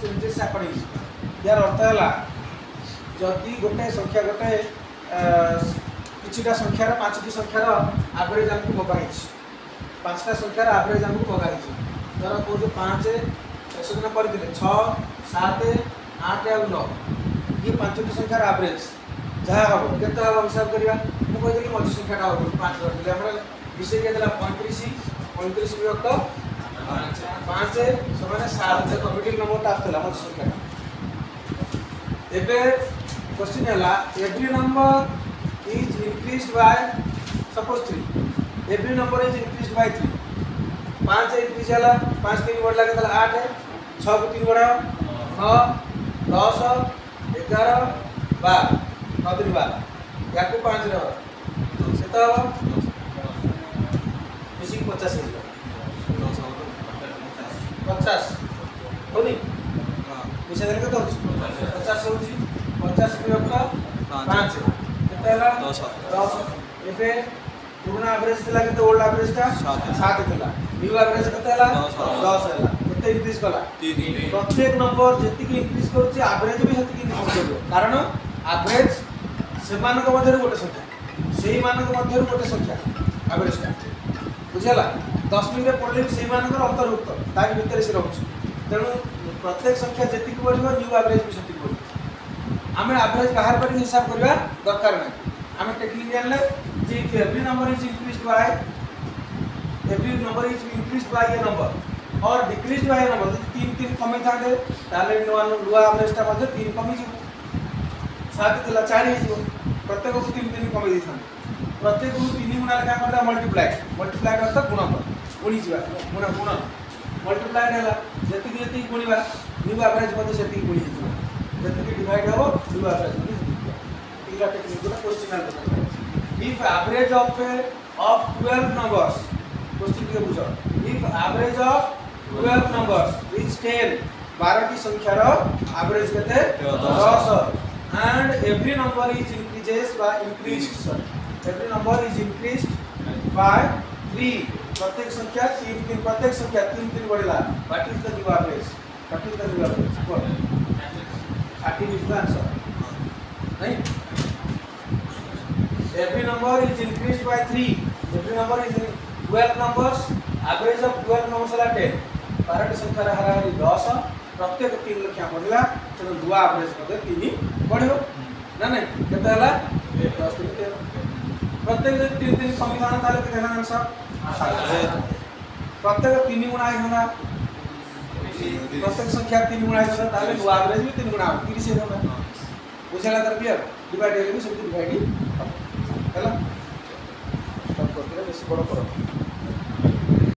changes according यार अर्थ है जदि गोटे संख्या गोटे किछिटा संख्यार पांचटी संख्यार एवरेज आमको मगाई पांचटा संख्यार एवरेज आमको मगाई धर कौन 5 दिन करते 6 7 8 और 9 ये पांचटी संख्यार एवरेज जहाँ हम के हिसाब करवा मुझे मझी संख्याटा हम 5 रखिए विषय के 35 35 विभक्त 5 समान 7 कमिटिंग नंबरटा आसला मझी संख्याटा एवं क्वेश्चन है every number is increased by suppose 3 every number is increased by 3 5 increase है 5 3 बढ़ लगे 8 6 को 3 बढ़ाओ 9 10 11 12 9 3 12 या को 5 रहो से तो मिसी 50 है 50 होनी मिसा देले तो 50 होची 50 विभक्त 5 केतेला 10 एबे पुराना एवरेज थिला केते ओल्ड एवरेज का 7 थिला न्यू एवरेज केतेला 10 हैला केते इंक्रीज कला 3 प्रत्येक नंबर जेति की इंक्रीज करछि एवरेज भी सेति की इंक्रीज करबो कारण एवरेज सेमान को मध्य गोटे संख्या सेही मान को मध्य गोटे संख्या एवरेज का बुझला 10 मिनट पढ़ले सेही मान को अंतर्भुक्त ताकि भीतर से रहउछि तेणु प्रत्येक संख्या जेति की बढ़िबो न्यू एवरेज भी सेति बढ़िबो आम एवरेज बाहर कर हिसाब करवा दरकार नहीं आम टेक्निक जानले जे every number is increased by a number और डिक्रीज्ड बाय ए नंबर यदि 3 3 कमी थांदे ताले नुआ एवरेजटा मध्ये 3 कमी जिवो 7 थिला 4 हे जिवो प्रत्येक को 3 3 कमी दै थांदे प्रत्येक को 3 गुणा लगा करदा मल्टीप्लाई अर्थ गुणक गुणी जिवा गुण मल्टीप्लाई हैला जति गुणीबा न्यू एवरेज मध्ये सेति गुणी जिवो जति डिवाइड हो न्यू एवरेज मध्ये इला टेक्निक को question answer if average of 12 numbers question के बुझो if average of 12 numbers is 10 12 की संख्या रो एवरेज केते 10 and every number is every number is increased by 3 प्रत्येक संख्या 3 3 बढ़िला what is the new average what 30 is the answer नहीं every number is increased by 3 every number is 12 numbers average of 12 numbers है 10 12 संख्या रहा 10 प्रत्येक 3 लख्या बढ़िला तो दुआ एवरेज मध्ये 3 बढ़ियो ना नहीं केते हला 10 प्रत्येक 3 3 संविधान ताले के देखा आंसर प्रत्येक 3 गुणा होगा प्रत्येक संख्या 3 गुणा है ताले दुआ एवरेज भी 3 गुणा 30 होगा बुझला तर क्लियर डिवाइड है भी सब डिवाइड है हला सब करते हैं बेसी बड़ करो